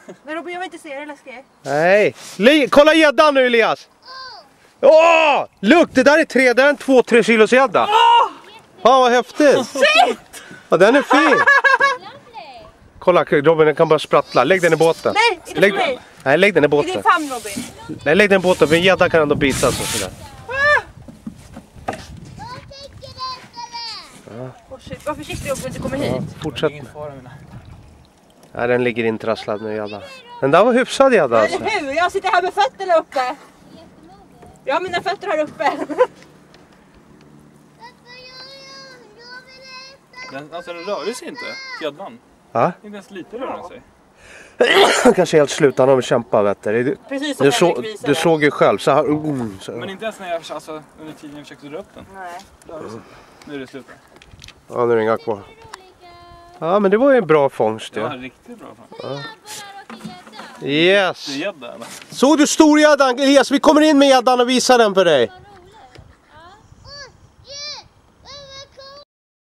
Men Robin, jag vill inte se det, läskigt. Nej. Kolla gäddan nu, Elias. Åh! Look, det där är 2-3 kilos gädda. Fan vad häftigt. Shit! Ja, den är fin. Kolla, Robin, den kan bara sprattla. Lägg den i båten. Nej, inte för mig. Nej, lägg den i I båten. din famn, Robin. Nej, lägg den i båten, för en gädda kan ändå bita så sådär. Åh shit, var försiktig om du inte kommer hit. Ja, fortsätt med. Nej, den ligger intrasslad nu, gädda. Den där var hyfsad gädda alltså. Eller hur? Jag sitter här med fötterna uppe. Jag har mina fötter här uppe. Alltså den rör sig inte, gäddan. Ja? Inte ens lite rör den sig. Kanske helt slut, han har väl kämpat, vet du. Precis som Henrik visade. Du såg ju själv så här. Så. Men inte ens när jag, alltså, under tiden jag försökte dra upp den. Nej. Nu är det slut. Ja, nu är det inga kvar. Ja, men det var ju en bra fångst. Det var Ja. en riktigt bra fan. Yes. Det är gädda eller? Såg du storgäddan, Elias? Vi kommer in med gäddan och visar den för dig.